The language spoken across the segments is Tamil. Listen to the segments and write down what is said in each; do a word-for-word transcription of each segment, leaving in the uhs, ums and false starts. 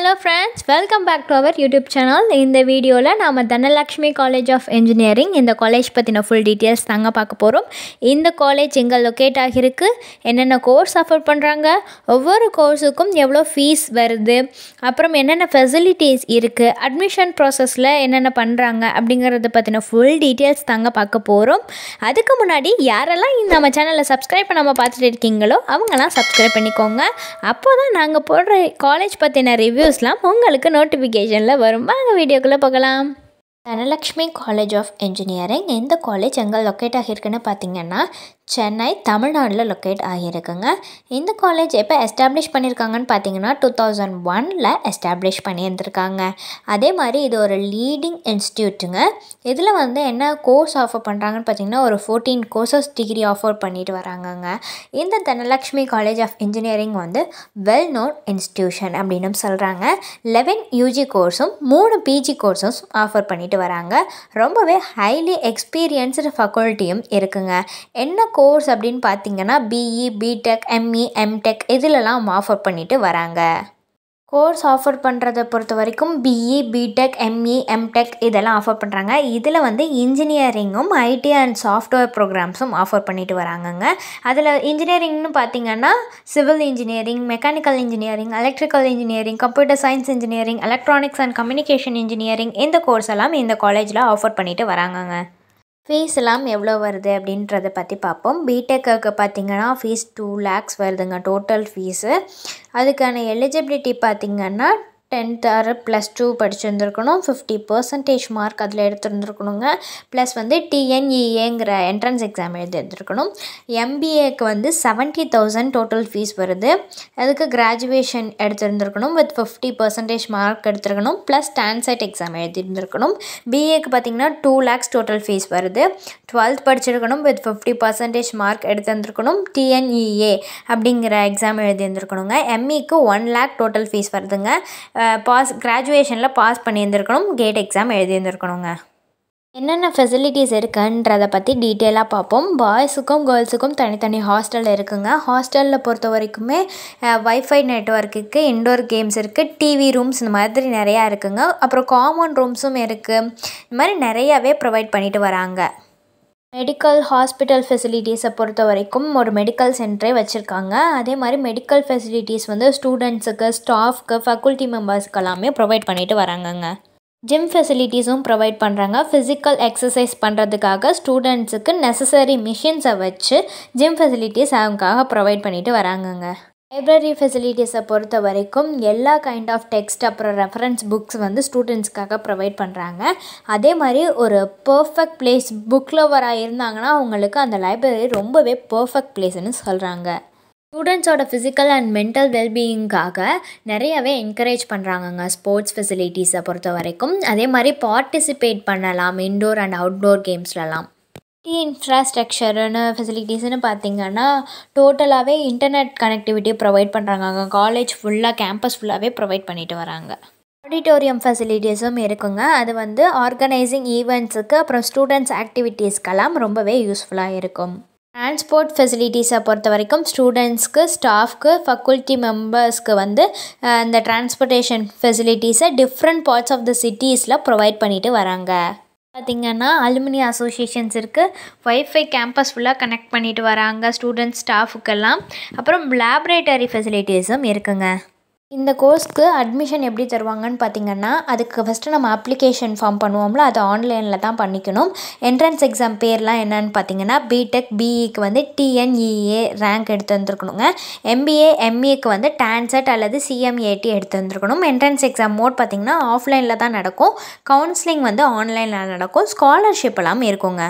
Hello friends, welcome back to our YouTube channel. In the video la நாம தனலக்ஷ்மி College of Engineering இந்த காலேஜ் பத்தின full details தாங்க பார்க்க போறோம். இந்த காலேஜ் எங்க லொகேட் ஆகிருக்கு, என்னென்ன கோர்ஸ் ஆஃபர் பண்றாங்க, ஒவ்வொரு கோர்ஸுக்கும் எவ்வளவு ஃபீஸ் வருது, அப்புறம் என்னென்ன ஃபெசிலிட்டிஸ் இருக்கு, அட்மிஷன் processல என்னென்ன பண்றாங்க அப்படிங்கறத பத்தின full details தாங்க பார்க்க போறோம். அதுக்கு முன்னாடி யாரெல்லாம் இந்த நம்ம சேனலை சப்ஸ்கிரைப் பண்ணாம பார்த்துட்டு இருக்கீங்களோ அவங்கலாம் சப்ஸ்கிரைப் பண்ணிக்கோங்க. அப்போதான் நாங்க போடுற காலேஜ் பத்தின ரிவ்யூஸ்லாம் உங்களுக்கு நோட்டிஃபிகேஷன்ல வரும். வாங்க வீடியோக்குள்ள போகலாம். தனலக்ஷ்மி காலேஜ் ஆஃப் இன்ஜினியரிங் இந்த காலேஜ் எங்கே லொக்கேட் ஆகியிருக்குன்னு பார்த்தீங்கன்னா சென்னை தமிழ்நாட்டில் லொக்கேட் ஆகியிருக்குங்க. இந்த காலேஜ் எப்போ எஸ்டாப்ளிஷ் பண்ணியிருக்காங்கன்னு பார்த்தீங்கன்னா டூ தௌசண்ட் ஒனில் எஸ்டாப்ளிஷ் பண்ணியிருந்திருக்காங்க. அதே மாதிரி இது ஒரு லீடிங் இன்ஸ்டியூட்டுங்க. இதில் வந்து என்ன கோர்ஸ் ஆஃபர் பண்ணுறாங்கன்னு பார்த்தீங்கன்னா ஒரு ஃபோர்டீன் கோர்சஸ் டிகிரி ஆஃபர் பண்ணிட்டு வராங்கங்க. இந்த தனலக்ஷ்மி காலேஜ் ஆஃப் இன்ஜினியரிங் வந்து வெல் நோன் இன்ஸ்டியூஷன் அப்படின்னு சொல்கிறாங்க. லெவன் யூஜி கோர்ஸும் மூணு பிஜி கோர்ஸும் ஆஃபர் பண்ணிட்டு வராங்க. ரொம்பவே ஹைலி எக்ஸ்பீரியன்ஸ்டு ஃபேக்கல்ட்டியும் இருக்குங்க. என்ன கோர்ஸ் அப்படின்னு பார்த்தீங்கன்னா பிஇ, பிடெக், எம்இ, எம்டெக் இதிலெல்லாம் ஆஃபர் பண்ணிட்டு வராங்க. கோர்ஸ் ஆஃபர் பண்ணுறதை பொறுத்த வரைக்கும் பிஇ, பிடெக், எம்இ, எம்டெக் இதெல்லாம் ஆஃபர் பண்ணுறாங்க. இதில் வந்து இன்ஜினியரிங்கும் ஐடி அண்ட் சாஃப்ட்வேர் ப்ரோக்ராம்ஸும் ஆஃபர் பண்ணிட்டு வராங்கங்க. அதில் இன்ஜினியரிங்னு பார்த்தீங்கன்னா civil engineering, mechanical engineering, electrical engineering, computer science engineering, electronics and communication engineering இந்த கோர்ஸ் எல்லாம் இந்த காலேஜில் ஆஃபர் பண்ணிட்டு வராங்கங்க. ஃபீஸ் எல்லாம் எவ்வளோ வருது அப்படின்றத பற்றி பார்ப்போம். பிடெக்கு பார்த்திங்கன்னா ஃபீஸ் டூ லேக்ஸ் வருதுங்க டோட்டல் ஃபீஸு. அதுக்கான எலிஜிபிலிட்டி பார்த்திங்கன்னா டென்த் ஆர் ப்ளஸ் டூ படிச்சுருந்துருக்கணும், ஃபிஃப்டி பர்சன்டேஜ் மார்க் அதில் எடுத்துருந்துருக்கணுங்க. ப்ளஸ் வந்து டிஎன்இஏங்கிற என்ட்ரன்ஸ் எக்ஸாம் எழுதிருந்துருக்கணும். எம்பிஏக்கு வந்து செவன்ட்டி தௌசண்ட் டோட்டல் ஃபீஸ் வருது. அதுக்கு கிராஜுவேஷன் எடுத்துருந்துருக்கணும் வித் ஃபிஃப்டி பர்சன்டேஜ் மார்க் எடுத்துருக்கணும். ப்ளஸ் டான்செட் எக்ஸாம் எழுதிருந்துருக்கணும். பிஏக்கு பார்த்திங்கன்னா டூ லேக்ஸ் டோட்டல் ஃபீஸ் வருது. டுவெல்த் படிச்சிருக்கணும் வித் ஃபிஃப்டி பர்சன்டேஜ் மார்க் எடுத்துருந்துருக்கணும். டிஎன்இஏ அப்படிங்கிற எக்ஸாம் எழுதியிருந்துருக்கணுங்க. எம்இக்கு ஒன் லேக் டோட்டல் ஃபீஸ் வருதுங்க. பாஸ் கிராஜுவேஷனில் பாஸ் பண்ணியிருந்துருக்கணும், கேட் எக்ஸாம் எழுதியிருந்துருக்கணுங்க. என்னென்ன ஃபெசிலிட்டிஸ் இருக்குன்றதை பற்றி டீட்டெயிலாக பார்ப்போம். பாய்ஸுக்கும் கேர்ள்ஸுக்கும் தனித்தனி ஹாஸ்டல் இருக்குங்க. ஹாஸ்டலில் பொறுத்த வரைக்குமே வைஃபை நெட்வொர்க் இருக்குது, இன்டோர் கேம்ஸ் இருக்குது, டிவி ரூம்ஸ் இந்த மாதிரி நிறையா இருக்குங்க. அப்புறம் காமன் ரூம்ஸும் இருக்குது. இந்த மாதிரி நிறையாவே ப்ரொவைட் பண்ணிட்டு வராங்க. மெடிக்கல் ஹாஸ்பிட்டல் ஃபெசிலிட்டிஸை பொறுத்த வரைக்கும் ஒரு மெடிக்கல் சென்டரே வச்சுருக்காங்க. அதே மாதிரி மெடிக்கல் ஃபெசிலிட்டிஸ் வந்து ஸ்டூடெண்ட்ஸுக்கு, ஸ்டாஃப்க்கு, ஃபேக்கல்ட்டி மெம்பர்ஸ்க்கு எல்லாமே ப்ரொவைட் பண்ணிட்டு வராங்கங்க. ஜிம் ஃபெசிலிட்டிஸும் ப்ரொவைட் பண்ணுறாங்க. ஃபிசிக்கல் எக்ஸசைஸ் பண்ணுறதுக்காக ஸ்டூடெண்ட்ஸுக்கு நெசசரி மிஷின்ஸை வச்சு ஜிம் ஃபெசிலிட்டிஸ் அவங்களுக்காக ப்ரொவைட் பண்ணிட்டு வராங்கங்க. லைப்ரரி ஃபெசிலிட்டிஸை பொறுத்த வரைக்கும் எல்லா கைண்ட் ஆஃப் டெக்ஸ்ட் அப்புறம் ரெஃபரன்ஸ் புக்ஸ் வந்து ஸ்டூடெண்ட்ஸ்க்காக ப்ரொவைட் பண்ணுறாங்க. அதே மாதிரி ஒரு பர்ஃபெக்ட் பிளேஸ் புக் லவராக இருந்தாங்கன்னா அவங்களுக்கு அந்த லைப்ரரி ரொம்பவே பர்ஃபெக்ட் பிளேஸ்ன்னு சொல்கிறாங்க. ஸ்டூடெண்ட்ஸோட ஃபிசிக்கல் அண்ட் மென்டல் வெல்பீயிங்காக நிறையவே என்கரேஜ் பண்ணுறாங்கங்க ஸ்போர்ட்ஸ் ஃபெசிலிட்டிஸை பொறுத்த வரைக்கும். அதே மாதிரி பார்ட்டிசிபேட் பண்ணலாம் இன்டோர் அண்ட் அவுட்டோர் கேம்ஸ்லலாம். டி இன்ஃப்ராஸ்ட்ரக்சருன்னு ஃபெசிலிட்டிஸ்னு பார்த்திங்கன்னா டோட்டலாகவே இன்டர்நெட் கனெக்டிவிட்டி ப்ரொவைட் பண்ணுறாங்க. காலேஜ் ஃபுல்லாக கேம்பஸ் ஃபுல்லாகவே ப்ரொவைட் பண்ணிட்டு வராங்க. ஆடிட்டோரியம் ஃபெசிலிட்டிஸும் இருக்குங்க. அது வந்து ஆர்கனைசிங் ஈவெண்ட்ஸுக்கு அப்புறம் ஸ்டூடெண்ட்ஸ் ஆக்டிவிட்டீஸ்க்கெல்லாம் ரொம்பவே யூஸ்ஃபுல்லாக இருக்கும். டிரான்ஸ்போர்ட் ஃபெசிலிட்டிஸை பொறுத்த வரைக்கும் ஸ்டூடெண்ட்ஸ்க்கு, ஸ்டாஃப்க்கு, ஃபேக்கல்ட்டி மெம்பர்ஸ்க்கு வந்து இந்த டிரான்ஸ்போர்ட்டேஷன் ஃபெசிலிட்டிஸை டிஃப்ரெண்ட் பார்ட்ஸ் ஆஃப் த சிட்டிஸில் ப்ரொவைட் பண்ணிட்டு வராங்க. பார்த்திங்கன்னா அலுமினி அசோசியேஷன்ஸ் இருக்குது. வைஃபை கேம்பஸ் ஃபுல்லாக கனெக்ட் பண்ணிட்டு வராங்க ஸ்டூடெண்ட்ஸ், ஸ்டாஃபுக்கெல்லாம். அப்புறம் லேபரேட்டரி ஃபெசிலிட்டிஸும் இருக்குங்க. இந்த கோர்ஸ்க்கு அட்மிஷன் எப்படி தருவாங்கன்னு பார்த்திங்கன்னா அதுக்கு ஃபஸ்ட்டு நம்ம அப்ளிகேஷன் ஃபார்ம் பண்ணுவோம்ல, அது ஆன்லைனில் தான் பண்ணிக்கணும். என்ட்ரன்ஸ் எக்ஸாம் பேர்லாம் என்னென்னு பார்த்தீங்கன்னா பிடெக், பிஇக்கு வந்து டிஎன்இஏ ரேங்க் எடுத்து வந்துருக்கணுங்க. எம்பிஏ, எம்இக்கு வந்து டான்செட் அல்லது சிஎம்ஏடி எடுத்து வந்துருக்கணும். என்ட்ரன்ஸ் எக்ஸாம் மோட் பார்த்திங்கன்னா ஆஃப்லைனில் தான் நடக்கும். கவுன்சிலிங் வந்து ஆன்லைனில் நடக்கும். ஸ்காலர்ஷிப் எல்லாம் இருக்குங்க.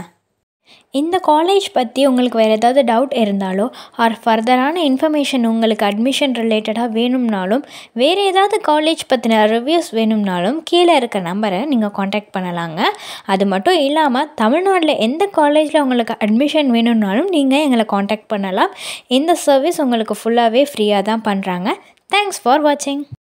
இந்த காலேஜ் பற்றி உங்களுக்கு வேறு ஏதாவது டவுட் இருந்தாலோ ஆர் ஃபர்தரான இன்ஃபர்மேஷன் உங்களுக்கு அட்மிஷன் ரிலேட்டடாக வேணும்னாலும் வேறு ஏதாவது காலேஜ் பற்றின ரிவ்யூஸ் வேணும்னாலும் கீழே இருக்க நம்பரை நீங்கள் காண்டாக்ட் பண்ணலாங்க. அது மட்டும் இல்லாமல் தமிழ்நாட்டில் எந்த காலேஜில் உங்களுக்கு அட்மிஷன் வேணும்னாலும் நீங்கள் எங்களை காண்டாக்ட் பண்ணலாம். இந்த சர்வீஸ் உங்களுக்கு ஃபுல்லாகவே ஃப்ரீயாக தான் பண்ணுறாங்க. தேங்க்ஸ் ஃபார் வாட்சிங்.